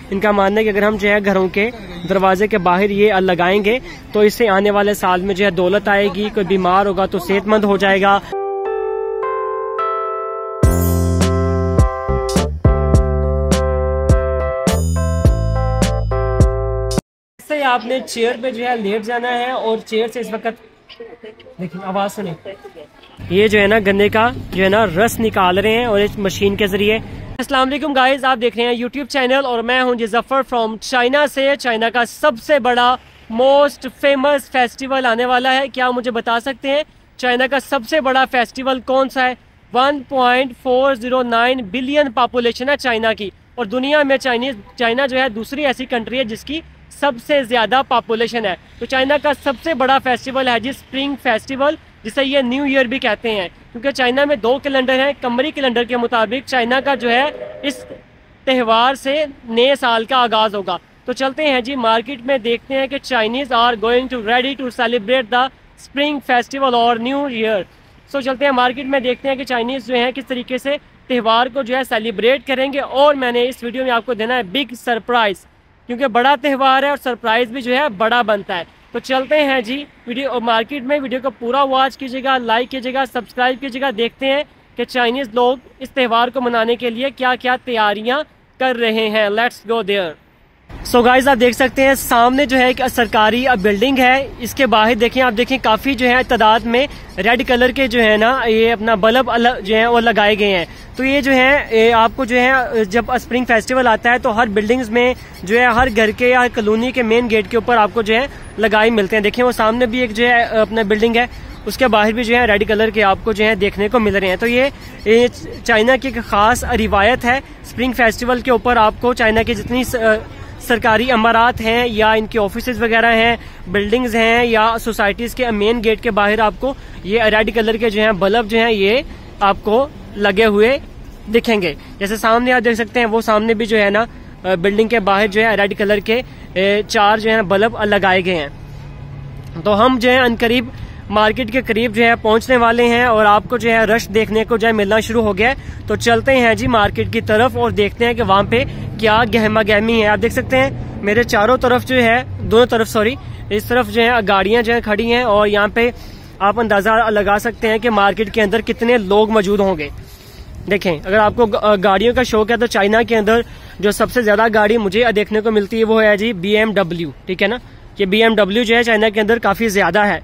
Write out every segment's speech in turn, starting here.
इनका मानना है कि अगर हम जो है घरों के दरवाजे के बाहर ये लगाएंगे तो इससे आने वाले साल में जो है दौलत आएगी, कोई बीमार होगा तो सेहतमंद हो जाएगा। इससे आपने चेयर पे जो है लेट जाना है और चेयर से इस वक्त देखिए आवाज सुने, ये जो है ना गन्ने का जो है ना रस निकाल रहे हैं और इस मशीन के जरिए। अस्सलाम वालेकुम गाइस, आप देख रहे हैं यूट्यूब चैनल और मैं हूं जफर फ्रॉम चाइना से। चाइना का सबसे बड़ा मोस्ट फेमस फेस्टिवल आने वाला है। क्या मुझे बता सकते हैं चाइना का सबसे बड़ा फेस्टिवल कौन सा है? 1.409 बिलियन पॉपुलेशन है चाइना की और दुनिया में चाइना जो है दूसरी ऐसी कंट्री है जिसकी सबसे ज़्यादा पॉपुलेशन है। तो चाइना का सबसे बड़ा फेस्टिवल है जी स्प्रिंग फेस्टिवल, जिसे ये न्यू ईयर भी कहते हैं, क्योंकि चाइना में 2 कैलेंडर हैं। कमरी कैलेंडर के मुताबिक चाइना का जो है इस त्यौहार से नए साल का आगाज़ होगा। तो चलते हैं जी मार्केट में, देखते हैं कि Chinese are going to ready to celebrate the spring festival और न्यू ईयर। सो चलते हैं मार्केट में, देखते हैं कि चाइनीज़ जो है किस तरीके से त्यौहार को जो है सेलिब्रेट करेंगे। और मैंने इस वीडियो में आपको देना है बिग सरप्राइज़, क्योंकि बड़ा त्यौहार है और सरप्राइज़ भी जो है बड़ा बनता है। तो चलते हैं जी वीडियो मार्केट में। वीडियो को पूरा वॉच कीजिएगा, लाइक कीजिएगा, सब्सक्राइब कीजिएगा। देखते हैं कि चाइनीज़ लोग इस त्यौहार को मनाने के लिए क्या क्या तैयारियां कर रहे हैं। Let's go there. So guys, आप देख सकते हैं सामने जो है एक सरकारी बिल्डिंग है। इसके बाहर देखें, आप देखें काफ़ी जो है तादाद में रेड कलर के जो है ना ये अपना बल्ब जो है वो लगाए गए हैं। तो ये जो है आपको जो है जब स्प्रिंग फेस्टिवल आता है तो हर बिल्डिंग्स में जो है हर घर के या कॉलोनी के मेन गेट के ऊपर आपको जो है लगाए मिलते हैं। देखिए वो सामने भी एक जो है अपना बिल्डिंग है, उसके बाहर भी जो है रेड कलर के आपको जो है देखने को मिल रहे हैं। तो ये चाइना की एक खास रिवायत है। स्प्रिंग फेस्टिवल के ऊपर आपको चाइना की जितनी सरकारी इमारत हैं या इनके ऑफिसेज वगैरह हैं, बिल्डिंग्स हैं या सोसाइटीज़ के मेन गेट के बाहर आपको ये रेड कलर के जो है बल्ब जो है ये आपको लगे हुए दिखेंगे। जैसे सामने आप देख सकते हैं, वो सामने भी जो है ना बिल्डिंग के बाहर जो है रेड कलर के 4 जो है बल्ब लगाए गए हैं। तो हम जो है अनकरीब मार्केट के करीब जो है पहुंचने वाले हैं और आपको जो है रश देखने को जो है मिलना शुरू हो गया है। तो चलते हैं जी मार्केट की तरफ और देखते हैं कि वहाँ पे क्या गहमा गहमी है। आप देख सकते हैं मेरे चारों तरफ जो है, दोनों तरफ सॉरी, इस तरफ जो है गाड़ियां जो है खड़ी हैं और यहाँ पे आप अंदाजा लगा सकते हैं कि मार्केट के अंदर कितने लोग मौजूद होंगे। देखें, अगर आपको गाड़ियों का शौक है तो चाइना के अंदर जो सबसे ज्यादा गाड़ी मुझे देखने को मिलती है वो है जी BMW, ठीक है ना। ये BMW जो है चाइना के अंदर काफी ज्यादा है।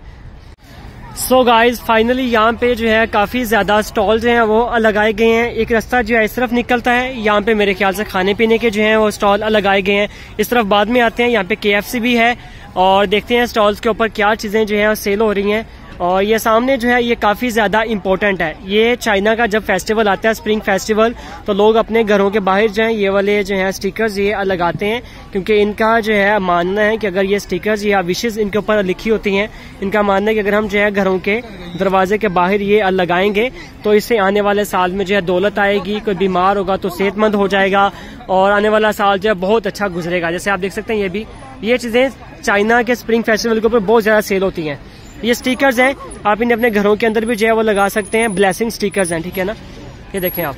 सो गाइज फाइनली यहाँ पे जो है काफी ज्यादा स्टॉल जो हैं वो लगाए गए हैं। एक रास्ता जो है इस तरफ निकलता है, यहाँ पे मेरे ख्याल से खाने पीने के जो हैं वो स्टॉल लगाए गए हैं। इस तरफ बाद में आते हैं, यहाँ पे KFC भी है और देखते हैं स्टॉल्स के ऊपर क्या चीजें जो है सेल हो रही हैं। और ये सामने जो है ये काफी ज्यादा इम्पोर्टेंट है। ये चाइना का जब फेस्टिवल आता है स्प्रिंग फेस्टिवल, तो लोग अपने घरों के बाहर जो है ये वाले जो है स्टिकर्स ये लगाते हैं, क्योंकि इनका जो है मानना है कि अगर ये स्टिकर्स या विशेष इनके ऊपर लिखी होती हैं, इनका मानना है कि अगर हम जो है घरों के दरवाजे के बाहर ये लगाएंगे तो इससे आने वाले साल में जो है दौलत आएगी, कोई बीमार होगा तो सेहतमंद हो जाएगा और आने वाला साल जो है बहुत अच्छा गुजरेगा। जैसे आप देख सकते हैं ये चीजें चाइना के स्प्रिंग फेस्टिवल के ऊपर बहुत ज्यादा सेल होती हैं। ये स्टिकर्स हैं, आप इन्हें अपने घरों के अंदर भी जो है वो लगा सकते हैं। ब्लेसिंग स्टिकर्स हैं, ठीक है ना। ये देखें आप,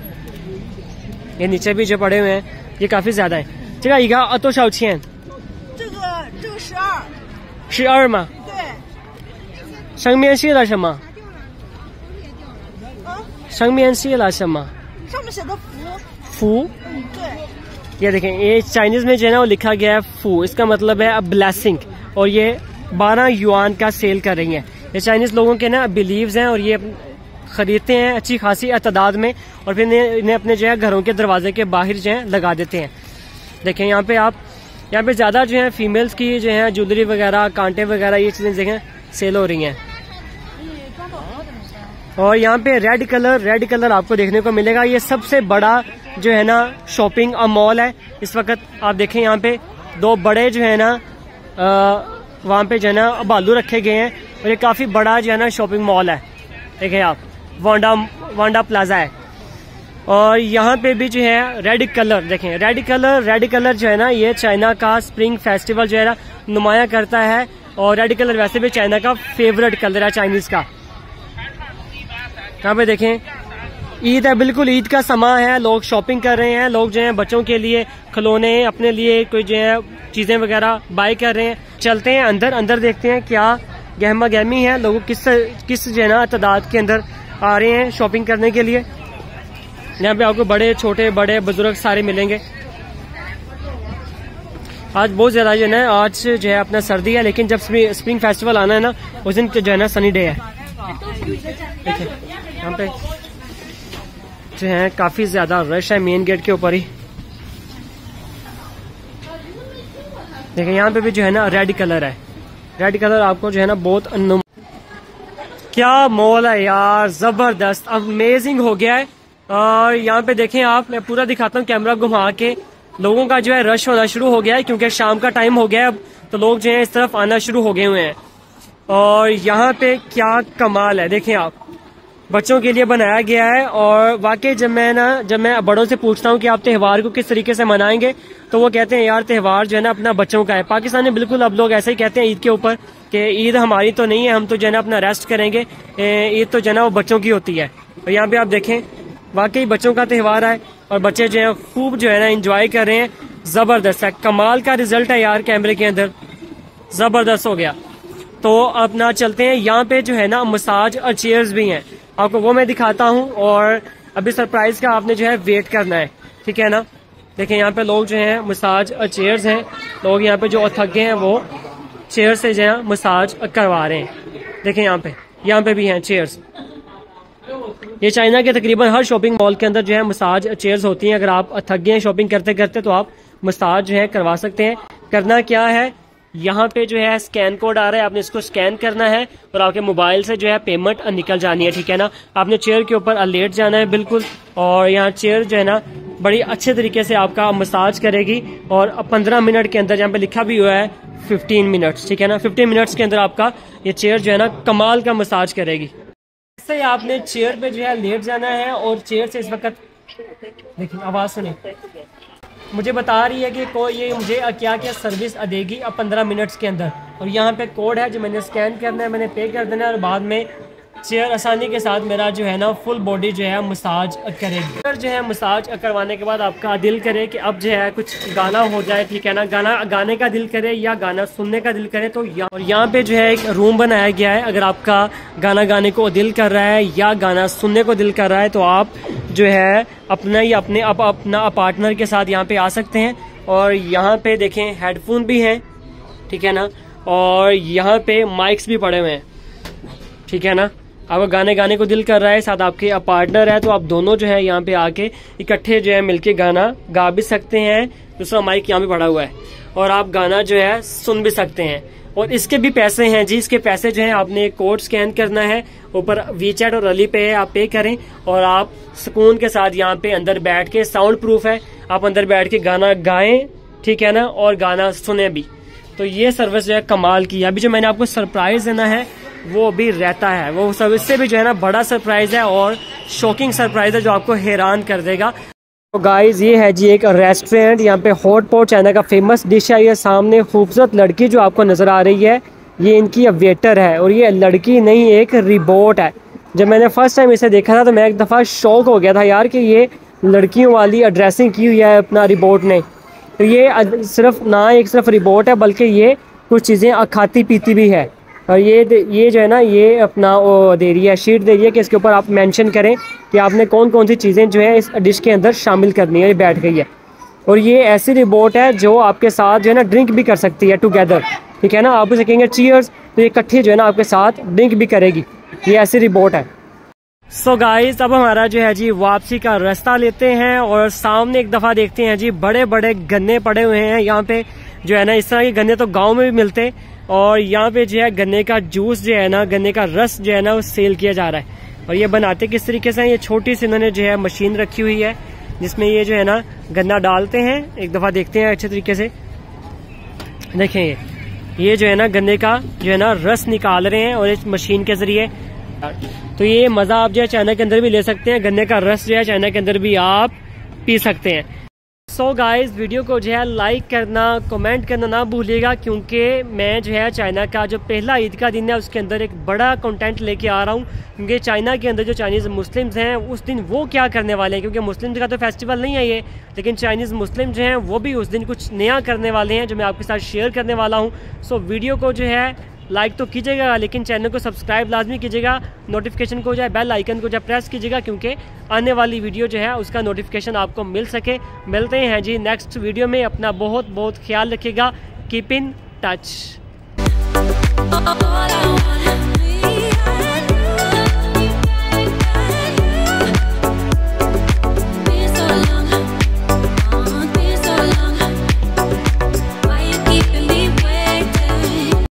ये नीचे भी जो पड़े हुए हैं ये काफी ज्यादा है। 多少钱？ 这个12。 12吗？ 对。 上面写了什么？上面写了什么？ 上面写的福。 福？ 对。 ये देखें, ये चाइनीज में जो है ना वो लिखा गया है फू, इसका मतलब है ब्लेसिंग। और ये 12 युआन का सेल कर रही हैं। ये चाइनीज लोगों के ना बिलीव्स हैं और ये खरीदते हैं अच्छी खासी तादाद में और फिर इन्हें अपने जो है घरों के दरवाजे के बाहर जो है लगा देते हैं। देखें यहाँ पे ज्यादा जो है फीमेल्स की जो है ज्वेलरी वगैरह, कांटे वगैरह ये चीजें देखें सेल हो रही हैं। और यहाँ पे रेड कलर आपको देखने को मिलेगा। ये सबसे बड़ा जो है ना शॉपिंग मॉल है इस वक्त। आप देखें यहाँ पे 2 बड़े जो है ना वहाँ पे जो है ना बालू रखे गए हैं और ये काफी बड़ा जो है ना शॉपिंग मॉल है। देखें आप, वांडा प्लाजा है। और यहाँ पे भी जो है रेड कलर, देखें रेड कलर जो है ना ये चाइना का स्प्रिंग फेस्टिवल जो है ना नुमाया करता है। और रेड कलर वैसे भी चाइना का फेवरेट कलर है चाइनीज का। यहाँ पे देखें ईद है, बिल्कुल ईद का समय है, लोग शॉपिंग कर रहे हैं, लोग जो है बच्चों के लिए खिलौने, अपने लिए कोई जो है चीजें वगैरह बाय कर रहे हैं। चलते हैं अंदर, अंदर देखते हैं क्या गहमा गहमी है, लोग किस जो है ना तादाद के अंदर आ रहे हैं शॉपिंग करने के लिए। यहाँ पे आपको बड़े छोटे बड़े बुजुर्ग सारे मिलेंगे। आज बहुत ज्यादा जो है ना, आज जो है अपना सर्दी है, लेकिन जब स्प्रिंग फेस्टिवल आना है ना, उस दिन जो है ना सनी डे है। देखिए यहाँ पे जो है काफी ज्यादा रश है मेन गेट के ऊपर ही। देखिए यहाँ पे भी जो है ना रेड कलर है, रेड कलर आपको जो है ना बहुत क्या मॉल है यार, जबरदस्त अमेजिंग हो गया है। और यहाँ पे देखें आप, मैं पूरा दिखाता हूँ कैमरा घुमा के। लोगों का जो है रश होना शुरू हो गया है क्योंकि शाम का टाइम हो गया है अब, तो लोग जो है इस तरफ आना शुरू हो गए हुए हैं। और यहाँ पे क्या कमाल है, देखें आप, बच्चों के लिए बनाया गया है। और वाकई जब मैं बड़ों से पूछता हूँ कि आप त्यौहार को किस तरीके से मनाएंगे, तो वो कहते हैं यार त्यौहार जो है ना अपना बच्चों का है। पाकिस्तान में बिल्कुल अब लोग ऐसे ही कहते हैं ईद के ऊपर कि ईद हमारी तो नहीं है, हम तो जो है ना अपना रेस्ट करेंगे, ईद तो जो है ना वो बच्चों की होती है। और यहाँ पे आप देखें वाकई बच्चों का त्यौहार है और बच्चे जो है खूब जो है ना एंजॉय कर रहे हैं। जबरदस्त है, कमाल का रिजल्ट है यार, कैमरे के अंदर जबरदस्त हो गया। तो अपना चलते हैं, यहाँ पे जो है ना मसाज और चेयर्स भी हैं, आपको वो मैं दिखाता हूँ। और अभी सरप्राइज का आपने जो है वेट करना है, ठीक है ना। देखिए यहाँ पे लोग जो हैं मसाज और चेयर्स हैं, लोग यहाँ पे जो थक गए हैं वो चेयर से जो है मसाज करवा रहे हैं। देखें यहाँ पे भी हैं चेयर्स। ये चाइना के तकरीबन हर शॉपिंग मॉल के अंदर जो है मसाज चेयर्स होती हैं। अगर आप थक गए हैं शॉपिंग करते करते तो आप मसाज जो है करवा सकते हैं। करना क्या है, यहाँ पे जो है स्कैन कोड आ रहा है, आपने इसको स्कैन करना है और आपके मोबाइल से जो है पेमेंट निकल जानी है, ठीक है ना। आपने चेयर के ऊपर लेट जाना है बिल्कुल, और यहाँ चेयर जो है ना बड़ी अच्छे तरीके से आपका मसाज करेगी। और 15 मिनट के अंदर, यहाँ पे लिखा भी हुआ है 15 मिनट्स, ठीक है ना, 15 मिनट्स के अंदर आपका ये चेयर जो है ना कमाल का मसाज करेगी। इससे आपने चेयर पे जो है लेट जाना है और चेयर से इस वक्त देखिए आवाज सुने, मुझे बता रही है कि कोई ये मुझे क्या क्या सर्विस देगी अब 15 मिनट्स के अंदर। और यहाँ पे कोड है जो मैंने स्कैन करना है, मैंने पे कर देना है और बाद में चेयर आसानी के साथ मेरा जो है ना फुल बॉडी जो है मसाज करेगी। फिर जो है मसाज करवाने के बाद आपका दिल करे कि अब जो है कुछ गाना हो जाए, ठीक है ना, गाने का दिल करे या गाना सुनने का दिल करे, तो यहाँ पे जो है एक रूम बनाया गया है। अगर आपका गाना गाने को दिल कर रहा है या गाना सुनने को दिल कर रहा है तो आप जो है अपना पार्टनर के साथ यहाँ पे आ सकते हैं। और यहाँ पे देखें हेडफोन भी हैं, ठीक है ना, और यहाँ पे माइक्स भी पड़े हुए हैं, ठीक है ना। आपको गाने को दिल कर रहा है, साथ आपके पार्टनर है, तो आप दोनों जो है यहाँ पे आके इकट्ठे जो है मिलके गाना गा भी सकते हैं। दूसरा माइक यहाँ पे पड़ा हुआ है और आप गाना जो है सुन भी सकते हैं। और इसके भी पैसे हैं जी, इसके पैसे जो है आपने कोड स्कैन करना है, ऊपर वीचैट और अली पे है, आप पे करें और आप सुकून के साथ यहाँ पे अंदर बैठ के, साउंड प्रूफ है, आप अंदर बैठ के गाना गाएं, ठीक है ना, और गाना सुने भी। तो ये सर्विस जो है कमाल की है। अभी जो मैंने आपको सरप्राइज देना है वो भी रहता है, वो सर्विस से भी जो है ना बड़ा सरप्राइज है और शॉकिंग सरप्राइज है जो आपको हैरान कर देगा। तो गाइज ये है जी एक रेस्टोरेंट, यहाँ पे हॉट पॉट चाइना का फेमस डिश है। ये सामने खूबसूरत लड़की जो आपको नजर आ रही है, ये इनकी वेटर है और ये लड़की नहीं एक रिबोट है। जब मैंने फर्स्ट टाइम इसे देखा था तो मैं एक दफ़ा शॉक हो गया था यार कि ये लड़कियों वाली ड्रेसिंग की हुई है अपना रिबोट ने। तो ये सिर्फ रिबोट है बल्कि ये कुछ चीज़ें खाती पीती भी है। और ये जो है ना ये अपना वो दे रही है, शीट दे रही है कि इसके ऊपर आप मेंशन करें कि आपने कौन कौन सी चीज़ें जो है इस डिश के अंदर शामिल करनी है। ये बैठ गई है और ये ऐसी रिबोट है जो आपके साथ जो है ना ड्रिंक भी कर सकती है टुगेदर, ठीक है ना। आप उसे कहेंगे चीयर्स तो ये इकट्ठी जो है ना आपके साथ ड्रिंक भी करेगी, ये ऐसी रिबोट है। सो गाइस अब हमारा जो है जी वापसी का रास्ता लेते हैं और सामने एक दफ़ा देखते हैं जी बड़े बड़े गन्ने पड़े हुए हैं यहाँ पे। जो है ना इस तरह के गन्ने तो गाँव में भी मिलते, और यहाँ पे जो है गन्ने का जूस जो है ना, गन्ने का रस जो है ना वो सेल किया जा रहा है। और ये बनाते किस तरीके से, ये छोटी सी इन्होंने जो है मशीन रखी हुई है जिसमें ये जो है ना गन्ना डालते हैं। एक दफ़ा देखते हैं अच्छे तरीके से, देखें ये जो है ना गन्ने का जो है ना रस निकाल रहे हैं और इस मशीन के जरिए। तो ये मज़ा आप जो है चाइना के अंदर भी ले सकते हैं, गन्ने का रस जो है चाइना के अंदर भी आप पी सकते हैं। सो गाइस, वीडियो को जो है लाइक करना, कमेंट करना ना भूलिएगा, क्योंकि मैं जो है चाइना का जो पहला ईद का दिन है उसके अंदर एक बड़ा कंटेंट लेके आ रहा हूँ। क्योंकि चाइना के अंदर जो चाइनीज़ मुस्लिम्स हैं उस दिन वो क्या करने वाले हैं, क्योंकि मुस्लिम्स का तो फेस्टिवल नहीं है ये, लेकिन चाइनीज़ मुस्लिम जो हैं वो भी उस दिन कुछ नया करने वाले हैं जो मैं आपके साथ शेयर करने वाला हूँ। सो वीडियो को जो है लाइक तो कीजिएगा, लेकिन चैनल को सब्सक्राइब लाजमी कीजिएगा, नोटिफिकेशन को जो है बेल आइकन को जो प्रेस कीजिएगा, क्योंकि आने वाली वीडियो जो है उसका नोटिफिकेशन आपको मिल सके। मिलते हैं जी नेक्स्ट वीडियो में, अपना बहुत बहुत ख्याल रखिएगा, कीप इन टच।